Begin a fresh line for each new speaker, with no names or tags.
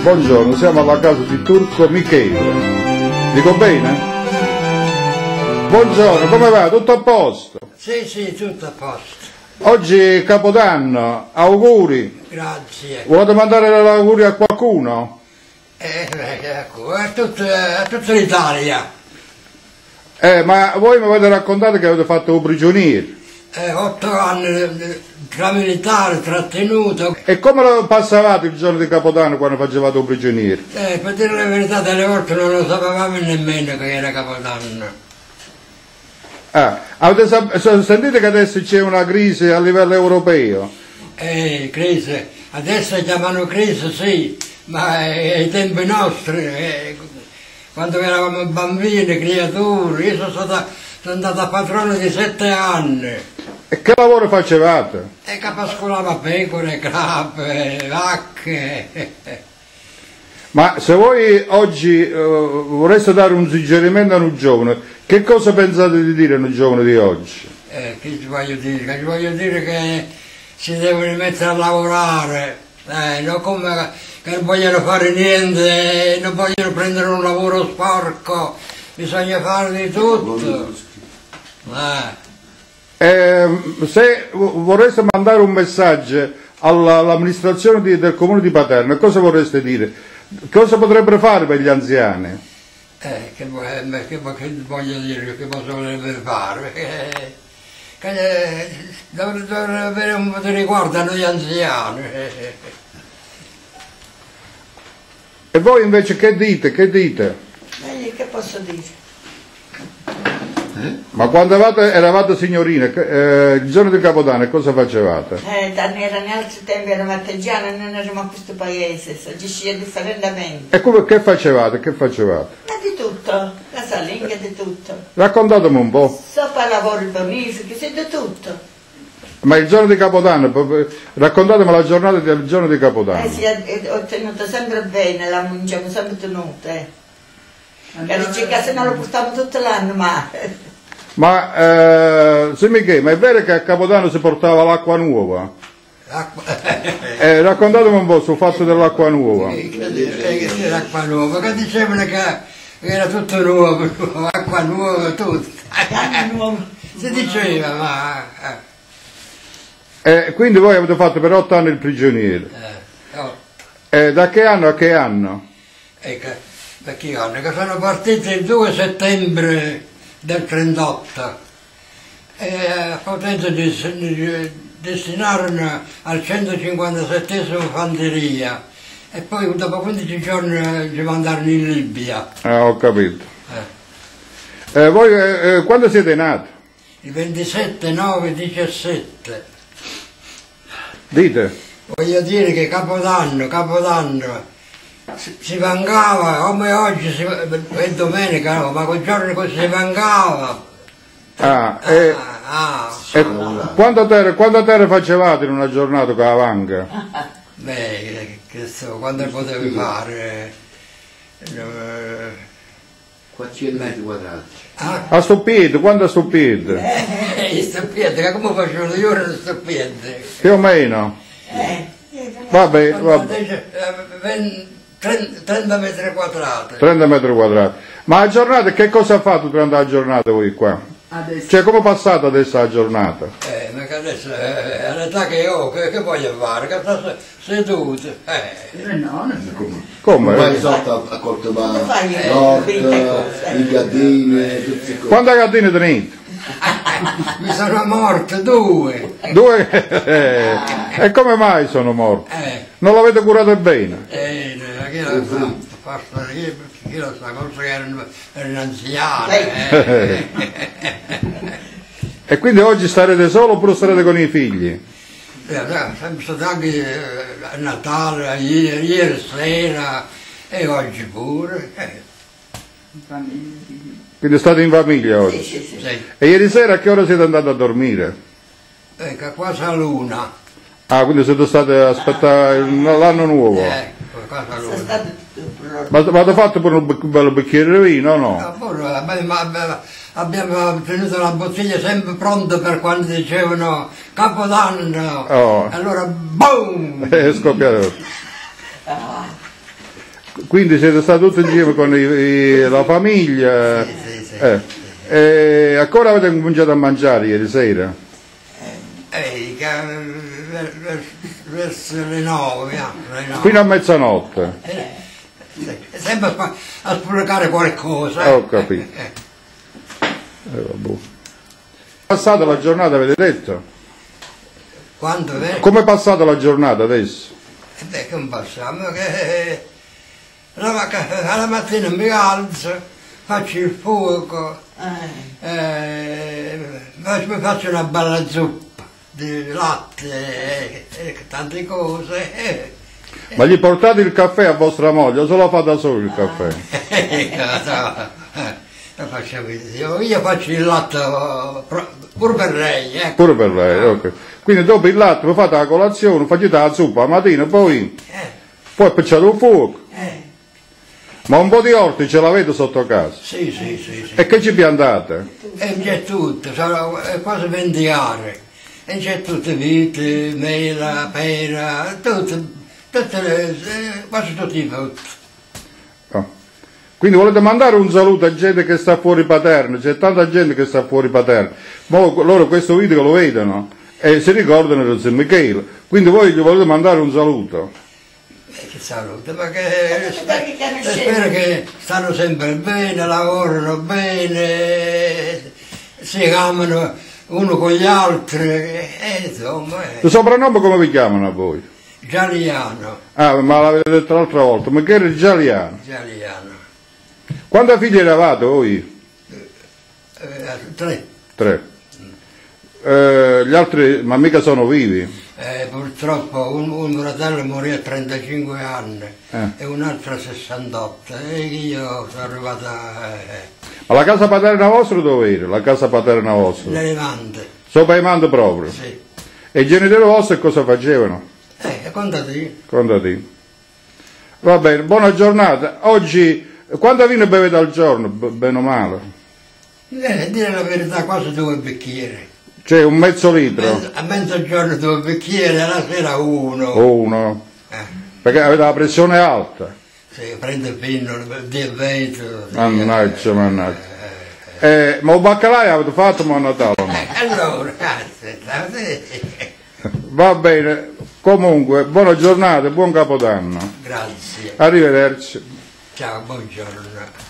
Buongiorno, siamo alla casa di Turco Michele. Dico bene? Buongiorno, come va? Tutto a posto?
Sì, tutto a posto.
Oggi è Capodanno, auguri.
Grazie.
Volete mandare gli auguri a qualcuno?
Ecco, a tutta l'Italia.
Ma voi mi avete raccontato che avete fatto un prigioniero.
8 anni tra militare, trattenuto.
E come lo passavate il giorno di Capodanno quando facevate un prigioniero?
Per dire la verità, delle volte non lo sapevamo nemmeno che era Capodanno.
Avete sentito che adesso c'è una crisi a livello europeo?
Crisi. Adesso chiamano crisi, sì, ma ai tempi nostri, quando eravamo bambini, creature, io sono andato padrone di 7 anni.
E che lavoro facevate?
Capascolava pecore, capre, vacche.
Ma se voi oggi vorreste dare un suggerimento a un giovane, che cosa pensate di dire a un giovane di oggi?
Che ci voglio dire? Ci voglio dire che si devono mettere a lavorare, non come che non vogliono fare niente, non vogliono prendere un lavoro sporco, bisogna fare di tutto.
Se vorreste mandare un messaggio all'amministrazione del comune di Paterno, cosa vorreste dire? Cosa potrebbero fare per gli anziani?
Che voglio dire, che cosa vorrebbe fare? Dovrebbe avere un po' di riguardo a noi anziani.
E voi invece che dite? Che dite?
Che posso dire?
Ma quando eravate signorine, il giorno di Capodanno, cosa facevate?
Erano in altri tempi, eravamo artigiani, non eravamo a questo paese, si agisce differentemente.
E come, che facevate? Che facevate?
Ma di tutto, casalinga, di tutto.
Raccontatemi un po'.
Sopra lavori bonifici, sì, di tutto.
Ma il giorno di Capodanno, raccontatemi la giornata del giorno di Capodanno.
Sì, ho tenuto sempre bene, la abbiamo sempre tenuta. Che se non lo portiamo tutto l'anno,
Ma ma è vero che a Capodanno si portava l'acqua nuova? Raccontatemi un po' sul fatto dell'acqua nuova.
L'acqua nuova, che dicevano che era tutto nuovo, acqua nuova, tutto. Si diceva, ma...
Quindi voi avete fatto per 8 anni il prigioniero. Da che anno a che anno?
Da che anno? Che sono partiti il 2 settembre del 38 e a Potenza destinarono al 157esimo Fanteria e poi dopo 15 giorni ci mandarono in Libia.
Ho capito. Voi quando siete nati?
Il 27/9/17.
Dite?
Voglio dire che Capodanno si vangava, come oggi è domenica, no, ma quel giorno così si vangava.
Quanta terra facevate in una giornata con la vanga?
Che so, quando potevi fare?
400 metri quadrati.
A stuppiente, quando a stuppiente?
Stuppiente, che come facevano io ero stuppiente?
Più o meno? Vabbè.
30 metri quadrati.
30 metri quadrati. Ma a giornata che cosa fate durante la giornata voi qua?
Adesso.
Cioè come passate adesso la giornata?
Ma che adesso è l'età che ho, che voglio fare? Che sto seduto.
Come?
Vai sotto a coltivare i gattini, tutte cose.
Quante gattine tenete?
Mi sono morte 2.
2? E come mai sono morti? Non l'avete curato bene?
Chi lo sa? Chi lo sa? Forse erano anziani.
E quindi oggi starete solo oppure starete con i figli?
Siamo stati anche a Natale, ieri sera e oggi pure.
Quindi state in famiglia oggi?
Sì.
E ieri sera a che ora siete andati a dormire?
Quasi all'una.
Quindi siete stati a aspettare l'anno nuovo?
Quasi all'una.
Ma avete fatto pure un bello bicchiere di vino o no?
Abbiamo tenuto la bottiglia sempre pronta per quando dicevano Capodanno. Allora, boom!
È scoppiato. Quindi siete stati tutti insieme con la famiglia? E ancora avete cominciato a mangiare ieri sera?
Verso le 9,
Fino a mezzanotte?
Sempre a spulcare qualcosa.
Ho capito. Vabbè. Passata la giornata, avete detto?
Quando
Come è passata la giornata adesso?
che non passiamo? Alla mattina mi alzo, faccio il fuoco, mi faccio una bella zuppa di latte e tante cose.
Ma gli portate il caffè a vostra moglie o se lo fa da solo il caffè?
Io faccio il latte pure per lei.
Pure per lei, ok. Quindi dopo il latte vi fate la colazione, facete la zuppa la mattina, poi picciate il fuoco. Ma un po' di orti ce l'avete sotto casa?
Sì.
E che ci piantate?
E c'è tutto, è quasi 20 anni. E c'è tutte vite, mela, pera, quasi tutti i frutti.
Oh. Quindi volete mandare un saluto a gente che sta fuori Paterno? C'è tanta gente che sta fuori Paterno. Ma loro questo video lo vedono e si ricordano di San Michele. Quindi voi gli volete mandare un saluto?
Che saluto, ma spero che stanno sempre bene, lavorano bene, si amano uno con gli altri, insomma.
Il soprannome come vi chiamano a voi?
Gialiano.
Ah, ma l'avete detto l'altra volta, Michele Gialiano.
Gialiano.
Quanti figli eravate voi?
3.
3. Gli altri, ma mica sono vivi?
Purtroppo un fratello morì a 35 anni e un altro a 68 e io sono arrivata
Ma la casa paterna vostra dove era? La casa paterna vostra?
nelle Levante.
Sopra i Mandi proprio?
Sì.
E i genitori vostri cosa facevano?
Contati.
Contati. Va bene, buona giornata. Oggi, quanta vino bevete al giorno, bene o male?
Dire la verità, quasi 2 bicchieri.
Cioè un mezzo litro?
A mezzogiorno 2 bicchieri, alla sera 1.
O 1? Perché avete la pressione alta?
Sì, prende il vino, il diabete.
Mannaggia. Ma un baccalà avete fatto a Natale?
Allora,
Va bene, comunque, buona giornata e buon Capodanno.
grazie.
Arrivederci.
Ciao, buongiorno.